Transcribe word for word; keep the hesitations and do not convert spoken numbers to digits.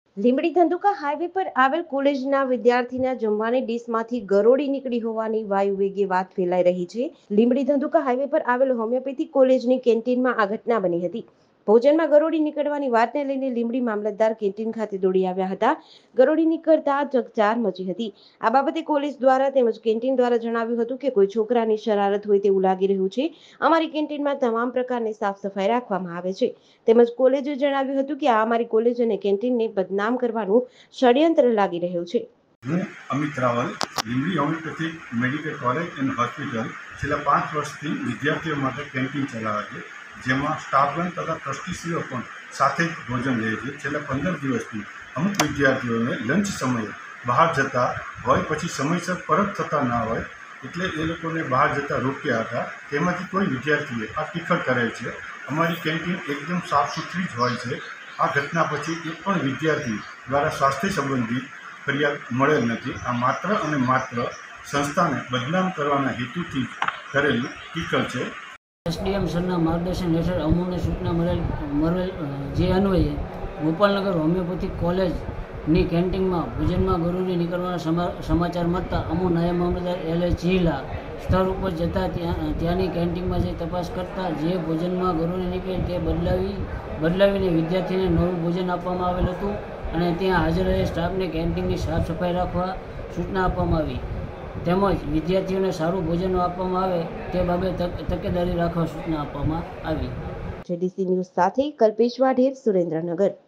Limbdi Dhandhuka highway પર આવેલ કોલેજના વિદ્યાર્થીના જમવાની ડીશમાંથી ગરોળી નીકળી હોવાની વાયુ વેગે વાત ફેલાઈ રહી છે. લીંબડી ધંધુકા હાઈવે પર આવેલ હોમિયોપેથિક કોલેજની કેન્ટીનમાં આ ઘટના બની હતી. ભોજનમાં ગરોળી નીકળવાની વાતને લઈને લીંબડી મામલતદાર કેન્ટીન ખાતે દોડી આવ્યા હતા. ગરોળી નીકળતા ચકચાર મચી હતી. આ બાબતે કોલેજ દ્વારા તેમજ કેન્ટીન દ્વારા જણાવ્યું હતું કે કોઈ છોકરાની શરારત હોય તેવું લાગી રહ્યું છે. અમારી કેન્ટીનમાં તમામ પ્રકારની સાફ સફાઈ રાખવામાં આવે છે. તેમજ કોલેજે જણાવ્યું હતું કે આ અમારી કોલેજ અને કેન્ટીનને બદનામ કરવાનું ષડયંત્ર લાગી રહ્યું છે. હું Amit Raval, Limbdi homoeopathic medical college and hospital છેલ્લા પાંચ વર્ષથી વિદ્યાર્થીઓ માટે કેન્ટીન ચલાવે છે, જેમાં સ્ટાફગણ તથા ટ્રસ્ટીશ્રીઓ પણ સાથે જ ભોજન લે છે. છેલ્લા પંદર દિવસથી અમુક વિદ્યાર્થીઓને લંચ સમયે બહાર જતા હોય, પછી સમયસર પરત થતા ના હોય, એટલે એ લોકોને બહાર જતા રોક્યા હતા. તેમાંથી કોઈ વિદ્યાર્થીએ આ ટીખળ કરેલ છે. અમારી કેન્ટીન એકદમ સાફ સુથરી જ હોય છે. આ ઘટના પછી એક પણ વિદ્યાર્થી દ્વારા સ્વાસ્થ્ય સંબંધી ફરિયાદ મળેલ નથી. આ માત્ર અને માત્ર સંસ્થાને બદનામ કરવાના હેતુથી કરેલું ટીખળ છે. એસડીએમ સરના માર્ગદર્શન હેઠળ અમોને સૂચના મળેલ મળેલ જે અન્વયે ગોપાલનગર હોમિયોપેથિક કોલેજની કેન્ટીનમાં ભોજનમાં ગરોળી નીકળવાના સમાચાર મળતા અમો નાયબ મામલતદાર એલ એ ચીલા સ્થળ ઉપર જતા ત્યાં ત્યાંની કેન્ટીનમાં જઈ તપાસ કરતા જે ભોજનમાં ગરોળી નીકળે તે બદલાવી બદલાવીને વિદ્યાર્થીને નવું ભોજન આપવામાં આવેલ હતું અને ત્યાં હાજર રહેલ સ્ટાફને કેન્ટીનની સાફ સફાઈ રાખવા સૂચના આપવામાં આવી તેમજ વિદ્યાર્થીઓને સારું ભોજન આપવામાં આવે તે બાબતે તકેદારી રાખવા સૂચના આપવામાં આવી. જેડીસી ન્યૂઝ સાથે કલ્પેશ વાઢેર, સુરેન્દ્રનગર.